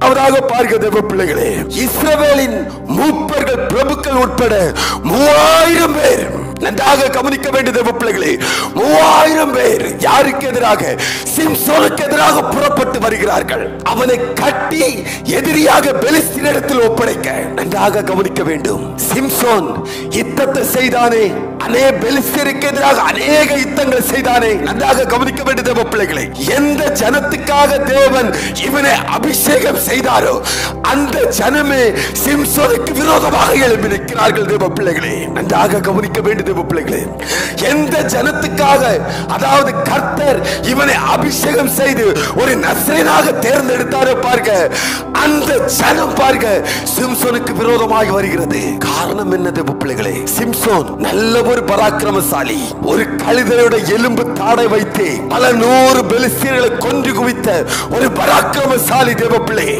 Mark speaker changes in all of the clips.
Speaker 1: இரண்டாவதாக பார்க்க தேவ பிள்ளைகளே, இஸ்ரவேலின் மூப்பர்கள் பிரபுக்கள் உட்பட 3000 பேர், நன்றாக கவனிக்க வேண்டிய தேவ பிள்ளைகளே, 3000 பேர் யாருக்கு எதிராக? சிம்சோனுக்கு எதிராக புறப்பட்டு வருகிறார்கள். அவனை கட்டி எதிரியாக பெலிஸ்தீனிடத்தில் ஒப்படைக்க. நன்றாக கவனிக்க வேண்டும். சிம்சோன் யுத்தத்தை செய்தானே, பெலிஸ்தருக்கு எதிராக அநேக யுத்தங்கள் செய்தானே. நன்றாக கவனிக்க வேண்டிய தேவ பிள்ளைகளை, எந்த ஜனத்துக்காக தேவன் இவனை அபிஷேகம் செய்தாரோ அந்த ஜனமே சிம்சோனுக்கு விரோதமாக எழுப்பி நிற்கிறார்கள் தேவ பிள்ளைகளே. நன்றாக கவனிக்க வேண்டிய தேவ பிள்ளைகளே, எந்த ஜனத்துக்காக அதாவது கர்த்தர் இவனை அபிஷேகம் செய்து ஒரு நசரேயனாக தேர்ந்தெடுத்தாரோ பார்க்க, அந்த ஜனம் பார்க்க சிம்சோனுக்கு விரோதமாக வருகிறது. காரணம் என்ன தேவ பிள்ளைகளே? சிம்சோன் நல்ல ஒரு பராக்கிரமசாலி. ஒரு கழுதையோட எலும்பு தாடை வைத்து பல 100 பெலிஸ்தீனர்களை கொன்று குவித்த ஒரு பராக்கிரமசாலி தேவ பிள்ளை.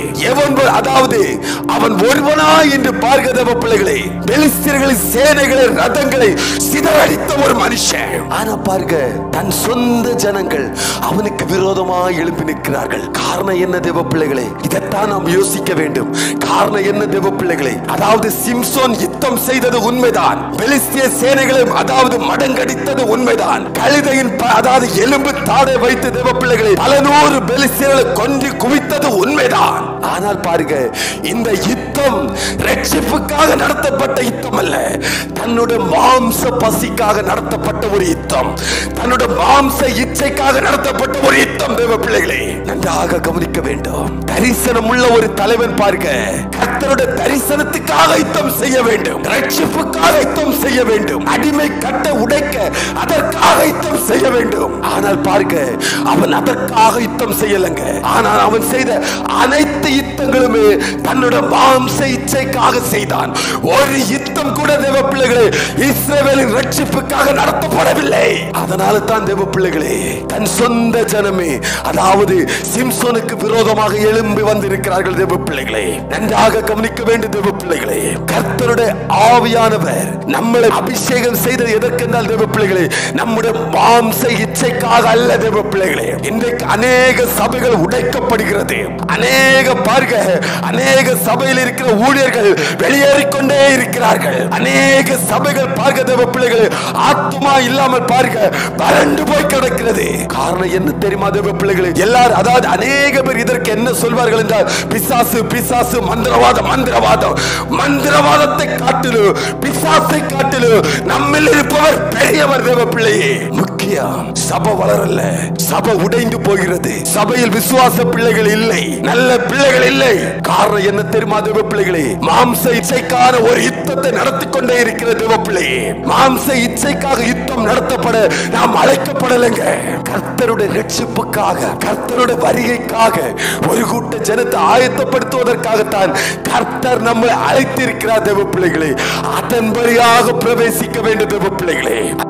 Speaker 1: அதாவது அவன் ஒருவனா என்று பார்க்க தேவ பிள்ளைகளே, பெலிஸ்தீனர்களின் சேனைகளை ரதங்களை சிதறடித்த ஒரு மனுஷன். ஆனா பார்க்க தன் சொந்த ஜனங்கள் அவனுக்கு விரோதமாக எழுப்பி நிற்கிறார்கள். காரணம் என்ன தேவ பிள்ளைகளே? இதைத்தான் நாம் யோசிக்க வேண்டும். காரணம் என்ன தேவ பிள்ளைகளே? அதாவது சிம்சோன் யுத்தம் செய்தது உண்மைதான், பெலிஸ்திய சேனைகளை அதாவது மடங்கடித்தது உண்மைதான், கழுதையின் அதாவது எலும்பு தாடை வைத்து தேவ பிள்ளைகளை பல 100 பெலிஸ்தியர்களை கொன்று குவித்தது உண்மைதான். ஆனால் பாருங்க, இந்த யுத்தம் ரட்சிப்புக்காக நடத்தப்பட்ட யுத்தம் அல்ல, தன்னுடைய மாம்ச பசிக்காக நடத்தப்பட்ட ஒரு யுத்தம், தன்னுடைய மாம்ச இச்சைக்காக நடத்தப்பட்ட ஒரு யுத்தம் தேவ பிள்ளைகளே. நன்றாக கவனிக்க வேண்டும். தரிசனம் உள்ள ஒரு தலைவன் பார்க்க கர்த்தருடைய தரிசனத்துக்காக யுத்தம் செய்ய வேண்டும், ரட்சிப்புக்காக யுத்தம் செய்ய வேண்டும், அடிமை கட்ட உடைக்க அதற்காக யுத்தம் செய்ய வேண்டும். ஆனால் பார்க்க அவன் அதற்காக யுத்தம் செய்யலங்க. ஆனால் அவன் செய்த அனைத்து யுத்தங்களுமே தன்னுடைய மாம்ச இச்சைக்காக செய்தான். ஒரு யுத்தம் கூட தேவ பிள்ளைகளே இஸ்ரவேலின் ரட்சிப்புக்காக நடத்தப்படவில்லை. அதனால தான் தேவ பிள்ளைகளே தன் சொந்த ஜனமே அதாவது சிம்சோனுக்கு விரோதமாக எழும்பி வந்திருக்கிறார்கள் தேவ பிள்ளைகளே. நன்றாக கவனிக்க வேண்டும் தேவ பிள்ளைகளே. கர்த்தருடைய ஆவியானவர் நம்மளை அபிஷேகம் செய்தது எதற்கென்றால் தேவ பிள்ளைகளே, நம்முடைய மாம்ச இச்சைக்காக அல்ல தேவ பிள்ளைகளே. இன்றைக்கு அநேக சபைகள் உடைக்கப்படுகிறது. அநேக சபையில் இருக்கிற ஊழியர்கள் வெளியேறிக்கொண்டே இருக்கிறார்கள். அநேக சபைகள் பார்க்க தேவ பிள்ளைகள் ஆத்துமா இல்லாமல் பார்க்க வறண்டு போய் கிடக்கிறது. காரணம் என்ன தெரியுமா தேவ பிள்ளைகளே? எல்லாரும் அதாவது அநேக பேர் இதற்கு என்ன சொல்வார்கள் என்றால், பிசாசு பிசாசு, மந்திரவாதம் மந்திரவாதம். மந்திரவாதத்தை காட்டிலும் பிசாசை காட்டிலும் நம்மில் இருப்பவர் பெரியவர் தேவ பிள்ளையே. முக்கியம் சபை வளரல, சபை உடைந்து போகிறது. சபையில் விசுவாச பிள்ளைகள் இல்லை, நல்ல பிள்ளைகள் இல்லை. காரணம் என்ன தெரியுமா தேவ பிள்ளைகளே? மாம்ச இச்சைக்கான ஒரு யுத்தத்தை நடத்தி கொண்டே இருக்கிற தேவ பிள்ளையே. மாம்ச இச்சைக்காக யுத்தம் நடத்தப்பட நாம் அழைக்கப்படலைங்க. கர்த்தருடைய ரட்சிப்புக்காக, கர்த்தருடைய வருகைக்காக ஒரு கூட்ட ஜனத்தை ஆயத்தப்படுத்துவதற்காகத்தான் கர்த்தர் நம்மை அழைத்திருக்கிறார் தேவ பிள்ளைகளே. அதன்படியாக பிரவேசிக்க வேண்டும் தேவ பிள்ளைகளே.